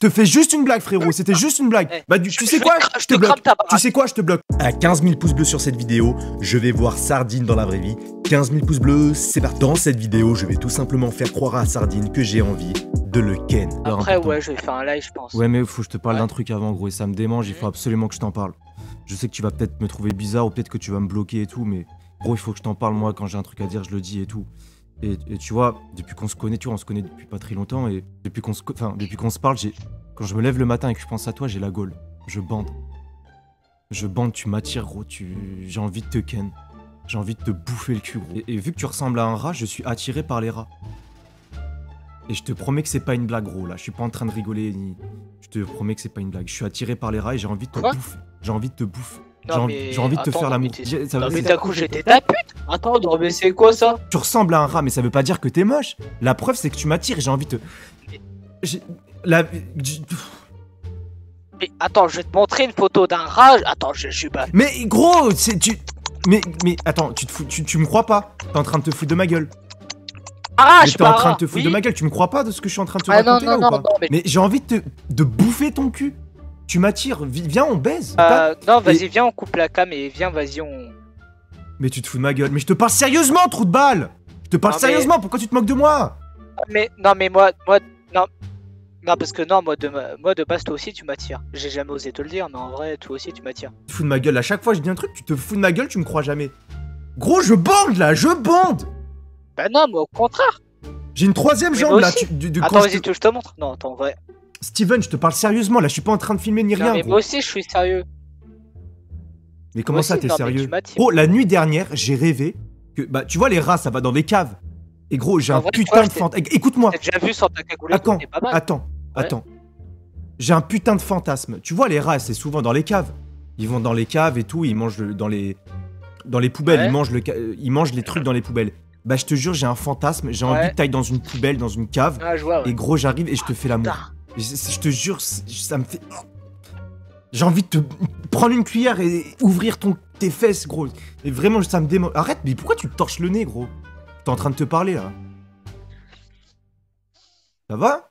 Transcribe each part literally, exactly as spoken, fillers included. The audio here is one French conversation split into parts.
te fais juste une blague, frérot. C'était juste une blague. Eh, Bah, du, je- tu je sais vais quoi? cra- Je je te te bloque. crame ta Tu baraque. sais quoi? Je te bloque. À quinze mille pouces bleus sur cette vidéo, je vais voir Sardine dans la vraie vie. quinze mille pouces bleus, c'est parti. Dans cette vidéo, je vais tout simplement faire croire à Sardine que j'ai envie de le ken. Après, ouais, je vais faire un live, je pense. Ouais, mais faut que je te parle Ouais. d'un truc avant, gros, et ça me démange, il faut Mhm. absolument que je t'en parle. Je sais que tu vas peut-être me trouver bizarre, ou peut-être que tu vas me bloquer et tout, mais gros, il faut que je t'en parle, moi, quand j'ai un truc à dire, je le dis et tout. Et, et tu vois, depuis qu'on se connaît, tu vois, on se connaît depuis pas très longtemps, et depuis qu'on se, co- enfin, depuis qu'on se parle, j'ai, quand je me lève le matin et que je pense à toi, j'ai la gaule. Je bande. Je bande, tu m'attires, gros, tu... j'ai envie de te ken. J'ai envie de te bouffer le cul, gros. Et, et vu que tu ressembles à un rat, je suis attiré par les rats. Et je te promets que c'est pas une blague, gros, là. Je suis pas en train de rigoler, ni... Je te promets que c'est pas une blague. Je suis attiré par les rats et j'ai envie de te Quoi bouffer. J'ai envie de te bouffer. Non, J'ai envie, mais j'ai envie de te attends, faire non, l'amour. mais t'es- J'ai- ça Non, va- mais ça- t'as couché, t'es ta pute. Attends, non, mais c'est quoi ça? Tu ressembles à un rat, mais ça veut pas dire que t'es moche. La preuve, c'est que tu m'attires et j'ai envie de te... J'ai- La... j'ai- Mais attends, je vais te montrer une photo d'un rat. Attends, je, je suis pas. Mais gros, c'est... Tu... Mais, mais attends, tu, te fous, tu, tu me crois pas? T'es en train de te foutre de ma gueule. Ah, je Mais suis t'es en pas train rat. de te foutre Oui. de ma gueule. Tu me crois pas de ce que je suis en train de te Ah, non, raconter non, là non, ou pas? non, mais- Mais j'ai envie de, te... de bouffer ton cul. Tu m'attires. Vi- Viens, on baise. Euh, non, vas-y, Et- viens, on coupe la cam et viens, vas-y, on. Mais tu te fous de ma gueule. Mais je te parle sérieusement, trou de balle. Je te parle Non, mais- sérieusement. Pourquoi tu te moques de moi? Mais non, mais moi, moi, non. Non, parce que non, moi de, ma- moi de base, toi aussi, tu m'attires. J'ai jamais osé te le dire, mais en vrai, toi aussi, tu m'attires. Tu te fous de ma gueule. À chaque fois, je dis un truc, tu te fous de ma gueule, tu me crois jamais. Gros, je bande là, je bande. Bah non, mais au contraire. J'ai une troisième Mais jambe moi là. aussi. tu- de, de Attends, quand je vas-y, te- tu- je te montre. Non, attends, vrai. Steven, je te parle sérieusement là. Je suis pas en train de filmer ni Non, rien. mais gros. moi aussi, je suis sérieux. Mais comment Moi ça, aussi, t'es non, mais sérieux? tu m'attires. Gros, la nuit dernière, j'ai rêvé que. Bah, tu vois, les rats, ça va dans des caves. Et gros, j'ai En un vrai, putain toi, de je t'ai- fantasme. Écoute-moi. T'as déjà vu sur ta cagoulette, Attends, c'est pas mal. attends, Ouais. attends. J'ai un putain de fantasme. Tu vois, les rats, c'est souvent dans les caves. Ils vont dans les caves et tout, ils mangent le- dans les dans les poubelles, Ouais. ils mangent le ca- euh, ils mangent les trucs dans les poubelles. Bah, je te jure, j'ai un fantasme. J'ai envie Ouais. que t'ailles dans une poubelle, dans une cave. Ah, je vois, ouais. Et gros, j'arrive et je te fais l'amour. Putain. Je, je te jure, c'est- ça me fait. J'ai envie de te prendre une cuillère et ouvrir ton tes fesses, gros. Et vraiment, ça me démange. Arrête, mais pourquoi tu te torches le nez, gros? T'es en train de te parler là. Ça va?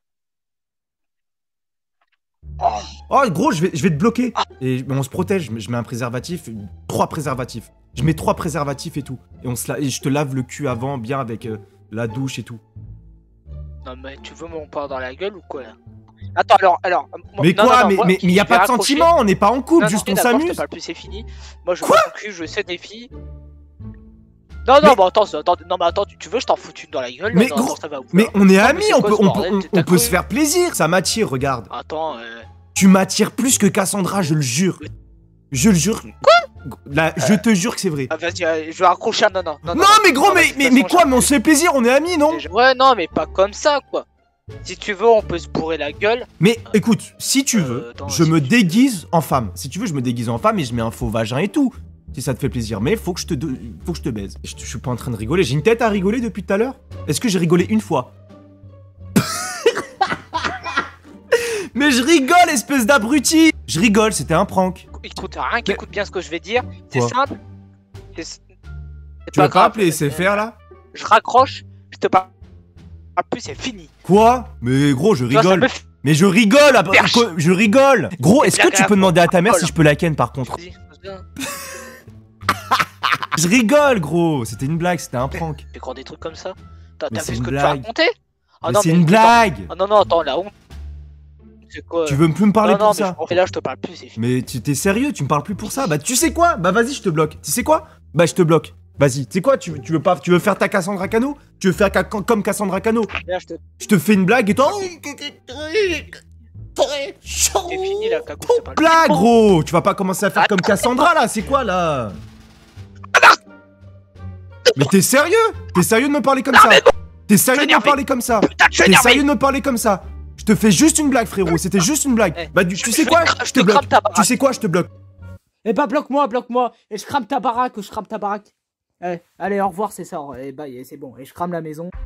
Oh, gros, je vais, je vais te bloquer. Et mais on se protège. Je mets un préservatif, trois préservatifs. Je mets trois préservatifs et tout. Et, on se la... et je te lave le cul avant, bien avec euh, la douche et tout. Non, mais tu veux mon part dans la gueule ou quoi là? Attends, alors, alors. moi- Mais non, quoi? non, non, Mais moi, mais il y a je pas vais de raccrocher. sentiment, on n'est pas en couple, Non, juste non, on d'accord, je te s'amuse. parle plus, c'est fini. Moi, je Quoi? vois ton cul, je sais des filles. Non, non, Mais- bah attends, attends, non, mais attends, tu, tu veux, je t'en fous une dans la gueule? Mais non, gros, attends, ça va ou Mais pas? on est Non, mais amis, c'est on quoi peut, ce on, bordel? peut- on- T'as on peut cru se faire plaisir, ça m'attire, regarde. Attends, euh. Tu m'attires plus que Cassandra, je le jure. Je le jure. Quoi? Là, je te jure que c'est vrai. Ah, vas-y, euh, je vais raccrocher. Non, non, non. Non, mais gros, non, mais, de toute mais, façon, mais quoi? j'ai- Mais on se fait plaisir, on est amis, non? déjà- Ouais, non, mais pas comme ça, quoi. Si tu veux, on peut se bourrer la gueule. Mais écoute, si tu Euh, veux, attends, je si me tu- déguise en femme. Si tu veux, je me déguise en femme et je mets un faux vagin et tout. Si ça te fait plaisir. Mais faut que je te, de- faut que je te baise. Je, je suis pas en train de rigoler. J'ai une tête à rigoler depuis tout à l'heure. Est-ce que j'ai rigolé une fois? Mais je rigole, espèce d'abruti! Je rigole, c'était un prank. Écoute, rien qui Mais- écoute bien ce que je vais dire. C'est Quoi? simple. C'est c'est Tu vas pas grave. appeler S F R là? Je raccroche, je te parle plus, c'est fini. Quoi? Mais gros, je Tu vois, ça rigole. me fait- Mais je rigole, après- Perche. quoi- je rigole. Gros, C'est est-ce bien que tu grave. peux demander à ta mère Rigole. si je peux la ken par contre? Vas-y, vas-y. Je rigole, gros. C'était une blague, c'était un prank. Fais croire des trucs comme ça. T'as Mais t'as c'est vu ce une que tu as blague. raconté? Ah Mais non, c'est mais une attends. blague. Ah non, non, attends, la honte. C'est quoi? Tu veux plus me parler Non, non, pour mais ça? je- et là, je te parle plus, c'est fini. Mais tu t'es sérieux, tu me parles plus pour ça? Bah tu sais quoi? Bah vas-y, je te bloque. Tu sais quoi? Bah je te bloque. Vas-y, tu sais quoi? Tu, tu veux pas, tu veux faire ta Cassandra Cano? Tu veux faire ca- comme Cassandra Cano? Là, je te. Je te fais une blague et toi. C'est fini, la cagou, je te parle plus. Blague, gros! Tu vas pas commencer à faire comme Cassandra là, c'est quoi là? Mais t'es sérieux? T'es sérieux de me parler comme ça? T'es sérieux de me énervé. parler comme ça? Putain, je suis T'es énervé. sérieux de me parler comme ça? Je te fais juste une blague, frérot. C'était juste une blague. Eh, Bah du- je- tu je sais vais quoi? cra- Je te je te bloque. crame ta baraque. Tu sais quoi? Je te bloque. Eh bah bloque-moi, bloque-moi, et je crame ta baraque, ou je crame ta baraque. Eh, allez, au revoir, c'est ça, et bye, et c'est bon, et je crame la maison.